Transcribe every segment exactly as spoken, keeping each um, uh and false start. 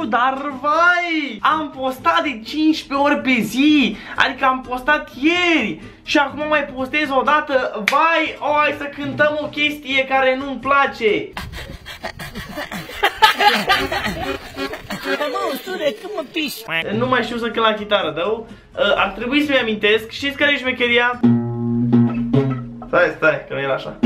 știu, dar vai, am postat de cincisprezece ori pe zi, adică am postat ieri și acum mai postez o dată. Vai, o, hai să cântăm o chestie care nu-mi place. Nu mai știu să cânt la chitară, dău. Ar trebui să-mi amintesc. Știți care e șmecheria? Stai, stai, că nu era așa.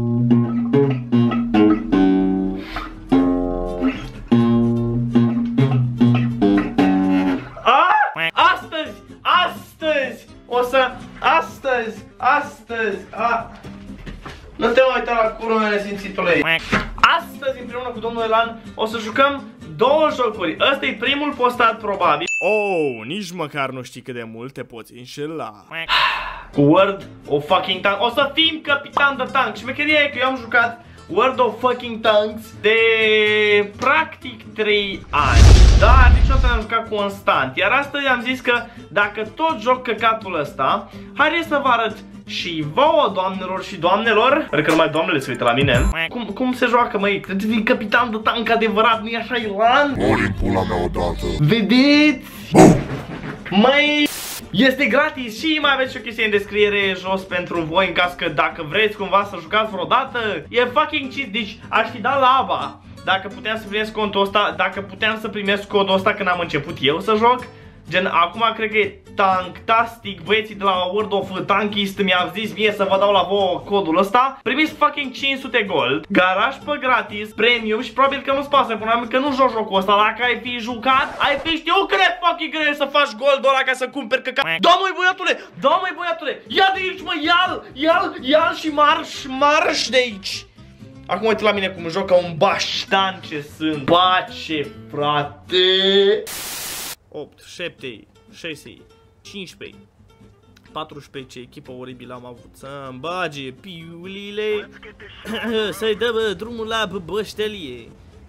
Astăzi, astăzi, o să, astăzi, astăzi, a... Nu te mai uita la curul meu nesimțitului. Astăzi, împreună cu domnul Elan, o să jucăm două jocuri. Ăsta e primul postat, probabil. Oh, nici măcar nu știi cât de mult te poți înșela. Cu World of fucking Tanks. O să fim capitan de tank. Și mecheria e că eu am jucat World of fucking Tanks de practic trei ani. Dar niciodată n-am jucat constant. Iar astăzi am zis că dacă tot joc căcatul ăsta, haideți să vă arăt și vouă, doamnelor și doamnelor. Cred că numai doamnele se uită la mine. Cum, cum se joacă, măi? Trebuie să fii capitan de tank adevărat, nu-i așa, Ilan? Mori în pula mea odată. Vedeți? Măi, este gratis și mai aveți și o chestie în descriere jos pentru voi în caz că dacă vreți cumva să jucați vreodată. E fucking cheat, deci aș fi dat laba dacă puteam să primesc contul ăsta, dacă puteam să primesc codul ăsta când am început eu să joc. Gen, acum cred că e Tanktastic, băieții de la World of Tankist mi-au zis mie să vă dau la vouă codul ăsta. Primiți fucking cinci sute gold, garaj pe gratis, premium și probabil că nu-ți pasă până că nu joci jocul ăsta. Dacă ai fi jucat, ai fi știut cât de fucking greu să faci goldul ăla ca să cumperi căcat. Da, măi băiatule, da, măi băiatule, ia de aici, mă, ia-l, ia-l, ia-l și marș, marș de aici. Acum uite la mine cum joc ca un baștan ce sunt. Pace, frate. opt, șapte, șase, cincisprezece, paisprezece, ce echipă oribilă am avut. Să-mi bage piulile. Să-i dă bă, drumul la băștelie.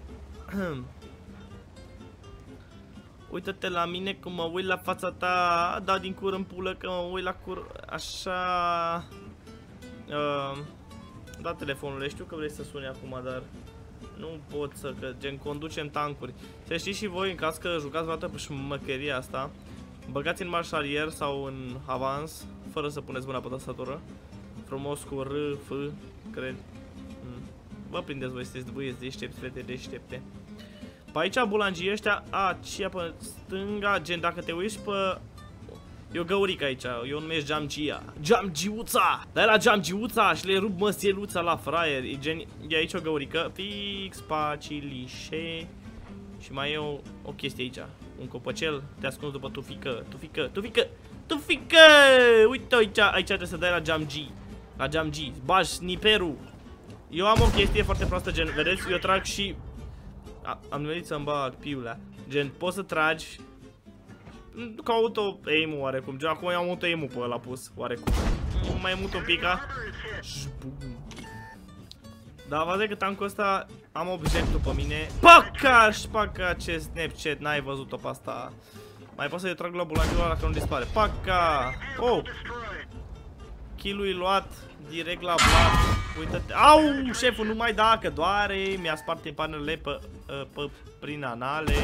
Uită-te la mine cum mă uit la fața ta. Da, din cur în pulă că mă uit la cur. Așa. uh, Da, telefonule, știu că vrei să suni acum, dar nu pot să, că gen conducem tancuri. Să știți și voi, în caz că jucați vreodată pe șmăcheria asta, băgați în marșalier sau în avans, fără să puneți mâna pe tastatură, frumos cu R, F, cred. Mm. Vă prindeți voi, sunteți băieți deștepți, fete deștepte. Pe aici bulangii ăștia, a, ce pe stânga, gen dacă te uiți pe... E o găurică aici, eu o numesc Geamgia. Geamgiuța! Dai la Geamgiuța și le rup măsieluța la fraier. E, gen, e aici o găurică, fix pacilișe. Și mai e o, o chestie aici, un copăcel, te ascunzi după tufică, tufică, tufică, tufică! Uite aici, aici trebuie să dai la Geamgi. La Geamgi, bagi sniperul. Eu am o chestie foarte proastă, gen, vedeți, eu trag și... A, am venit să-mi bag piulea. Gen, poți să tragi ca auto-aim-ul oarecum. Gen, acum am auto-aim-ul pe ăla pus, oarecum. Mai mult un pica. Da, văd că tancul ăsta am obiectul pe mine. Paca, șpaca, ce Snapchat, n-ai văzut-o pe asta. Mai pot să-i trag globul la ăla că nu dispare. Paca! Oh! Kill-ul e luat direct la blat. Uită-te. Au, șeful, nu mai da, că doare. Mi-a spart panelele pe, pe, prin anale.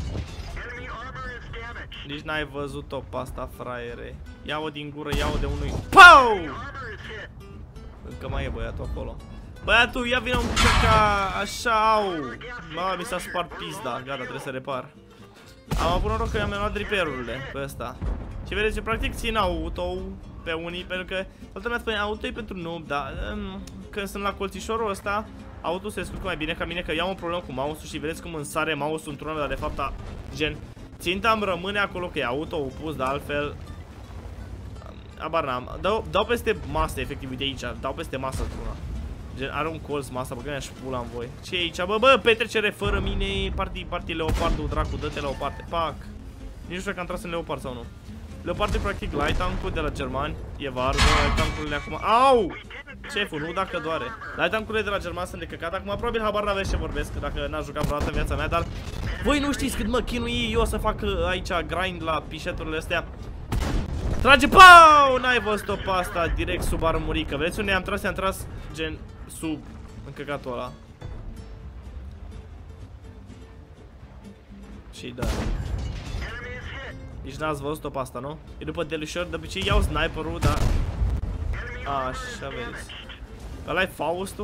Nici n-ai văzut-o pe asta, fraiere. Ia-o din gură, ia-o de unui. Pau! Încă mai e băiatul acolo. Băiatul, ia vină un pic ca așa, au. Mă, mi s-a spart pizda, gata, trebuie să repar. Am avut noroc că mi-am luat driperurile pe ăsta. Și vedeți, eu practic țin auto pe unii, pentru că toată lumea spune auto e pentru noob, dar um, când sunt la colțișorul ăsta, auto se descurcă mai bine ca mine, că iau un problemă cu mouse-ul și vedeți cum îmi sare mouse-ul într-una, dar de fapt, a, gen, ținta îmi rămâne acolo că e auto opus, dar altfel, abar n-am. Dau, dau peste masă, efectiv, uite aici, dau peste masă într-una. Gen, are un colț masa, bă, că mi-aș pula în voi. Ce e aici? Bă, bă, petrecere fără mine, partii, partii leopardul, dracu, dă-te leoparte, pac. Nici nu știu că am tras în leopard sau nu. Leopard e practic light tank-ul de la germani, e var, light tank-urile acum, au! Șeful, nu dacă doare. Light tank-urile de la germani sunt de căcat, acum probabil habar n-aveți ce vorbesc, dacă n-aș jucat vreodată în viața mea, dar voi nu știți cât mă chinui eu să fac aici grind la pișeturile astea. Trage, pau! N-ai văzut-o pe asta, direct sub armurică. Vedeți unde am tras? I-am tras, gen, sub încăcatul ăla. Și da. Nici n-ați văzut-o pe asta, nu? E după Delușor, de obicei iau sniperul, dar... Așa vezi. Ăla-i Faustul?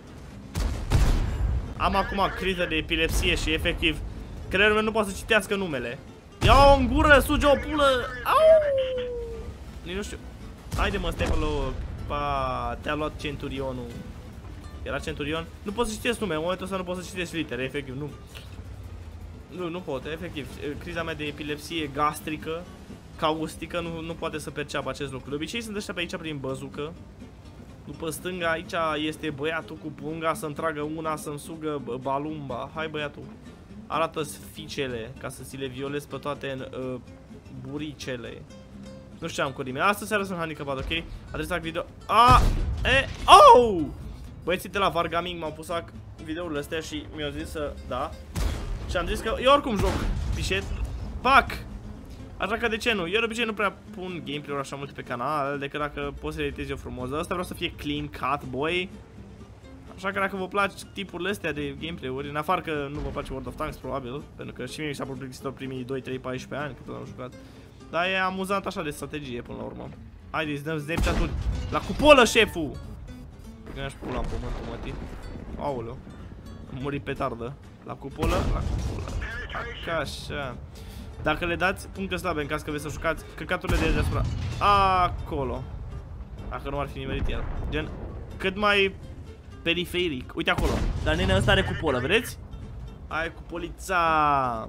Am acum criză de epilepsie și efectiv creierul meu nu poate să citească numele. Ia-o în gură, suge o pulă! Au! Nici nu știu. Haide mă, Stefano, pa, te-a luat Centurionul. Era Centurion? Nu pot să citesc nume, în momentul ăsta nu pot să citesc litere, efectiv, nu. Nu, nu pot, efectiv. Criza mea de epilepsie gastrică, caustică, nu, nu poate să perceapă acest lucru. De obicei sunt ăștia pe aici prin băzucă. După stânga, aici este băiatul cu punga să-mi tragă una, să-mi sugă balumba. Hai băiatul, arată-ți ficele ca să ți le violezi pe toate în uh, buricele. Nu știu ce am cu rime. Astăzi seara sunt handicapat, ok? Adresa video. A, e, oh! Băieții de la Vargaming m-au pus videourile astea și mi-au zis să, da. Și am zis că eu oricum joc pișet. Pac! Așa că de ce nu? Eu de obicei nu prea pun gameplay-uri așa multe pe canal, decât dacă pot să editez eu frumos. Dar asta vreau să fie clean cut, boy. Așa că dacă vă plac tipurile astea de gameplay-uri, în afară că nu vă place World of Tanks, probabil, pentru că și mie mi s-a plictisit primii doi, trei, paisprezece ani cât am jucat. Dar e amuzant așa de strategie până la urmă. Haideți, dăm Snapchat-ul la cupolă, șeful! Că mi-aș pula în pământul, mătii. Aoleu. Am murit petardă. La cupolă, la cupolă. Ca așa. Dacă le dați puncte slabe în caz că vreți să jucați, căcaturile de deasupra. Acolo. Dacă nu ar fi nimerit el. Gen, cât mai periferic. Uite acolo. Dar nenea ăsta are cupolă, vedeți? Ai cupolița.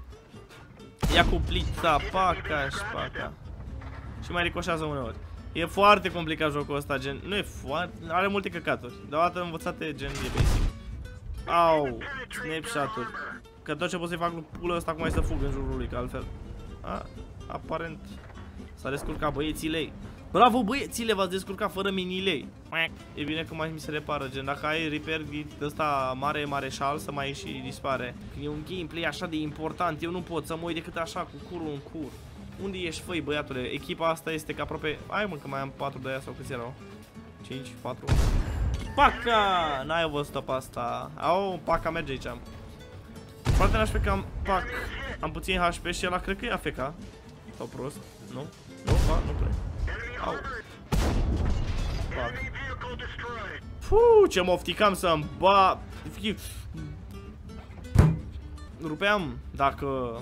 Ia cuplița, paca și paca. Și mai ricoșează uneori. E foarte complicat jocul ăsta, gen, nu e foarte, are multe căcaturi. Deodată învățate, gen, e basic. Au, snapshot-uri. Că tot ce pot să-i fac lui pulă ăsta acum e să fug în jurul lui, că altfel. A, aparent s-a descurcat băiețilei. Bravo băiețile, v-ați descurcat fără minilei. E bine că mai mi se repară, gen, dacă ai repair de ăsta mare mareșal să mai și dispare. Când e un gameplay așa de important, eu nu pot să mă uit decât așa cu curul în cur. Unde ești, făi, băiatule? Echipa asta este ca aproape... Hai mă, că mai am patru de aia sau câți erau? cinci, patru... Paca! N-ai văzut-o pe asta. Au, paca merge aici. Foarte nașpe că am... Pac. Am puțin H P și ăla cred că e A F K. Sau prost? Nu? Nu? Ba, nu prea. Au. Pac. Fuu, ce mofticam să-mi ba... Rupeam dacă...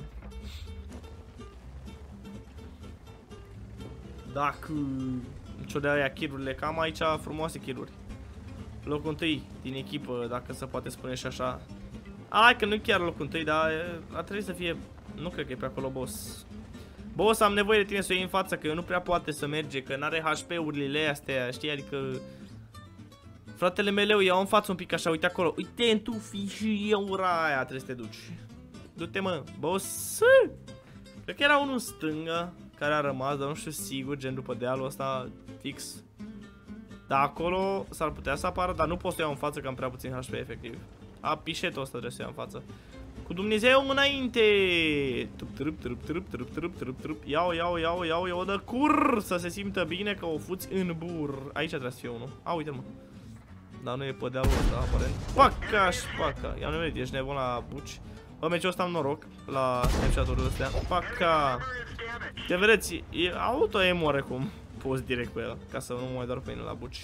Dacă nicio de aia kill-urile, că am aici frumoase kill-uri. Locul întâi din echipă, dacă se poate spune și așa. Hai că nu chiar locul întâi, dar ar trebui să fie... Nu cred că e pe acolo boss. Boss, am nevoie de tine să o iei în față, că eu nu prea poate să merge, că n-are H P-urile astea, știi, adică... Fratele meu, ia-o în față un pic așa, uite acolo. Uite în tu fi și eu aia, trebuie să te duci. Du-te mă, boss. Cred că era unul în stângă care a rămas, dar nu știu sigur, gen după dealul ăsta fix. Dar acolo s-ar putea să apară, dar nu pot să iau în față că am prea puțin H P efectiv. A, pișetul ăsta trebuie să iau în față. Cu Dumnezeu înainte! Trup, trup, trup, trup, trup, trup, trup. Iau, iau, iau, iau, iau de cur! Să se simtă bine că o fuți în bur. Aici trebuie să fie unul. A, uite mă. Dar nu e pe dealul ăsta, aparent. Paca și paca. I-am nevoie, ești nebun la buci. Bă, meciul ăsta am noroc la snapshot-urile astea. Paca! Te vedeți, e auto-emo oarecum. Poți direct pe el, ca să nu mai doar pe mine la buci.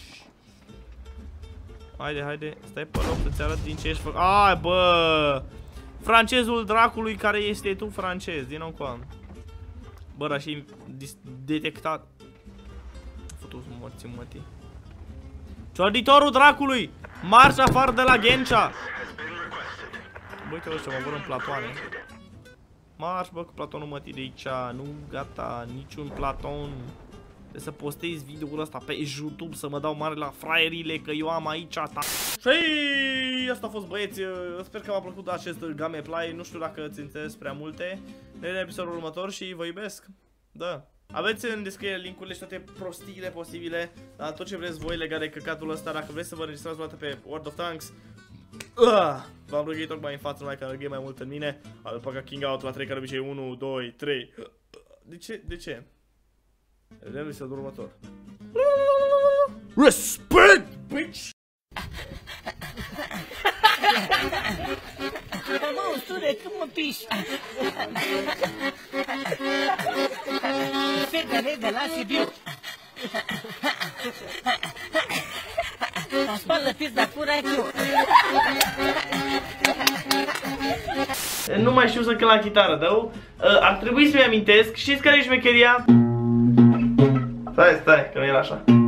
Haide, haide, stai pe loc să-ți arăt din ce ești făcut. Ai, bă! Francezul dracului care este tu francez, din nou cu am. Bă, dar și detectat. Futu-ți morții mătii. Ciorditorul dracului! Marș afară de la Ghencea! Bă, uite ăștia, mă vor în platoane. Marș, bă, cu platonul mătii de aici. Nu, gata, niciun platon. Trebuie să postez videoul ăsta pe YouTube, să mă dau mare la fraierile, că eu am aici ta. Și asta a fost, băieți. Sper că v-a plăcut acest gameplay. Nu știu dacă ți interes prea multe. Ne vedem în episodul următor și vă iubesc. Da. Aveți în descriere link-urile și toate prostiile posibile, la tot ce vreți voi legat de căcatul ăsta. Dacă vreți să vă înregistrați o dată pe World of Tanks, v-am rugit tocmai în față, numai că am mai mult în mine. Alpaca King Out la trei, care obicei unu, doi, trei. De ce? De ce? Ne vedem în episodul următor. Respect, bitch! Monstru, cum mă piși? Fetele de la Sibiu. Spală pizda curaciu. Nu mai știu să cânt la chitară, dău. Ar trebui să-mi amintesc. Știți care e șmecheria? Stai, stai, că nu era așa.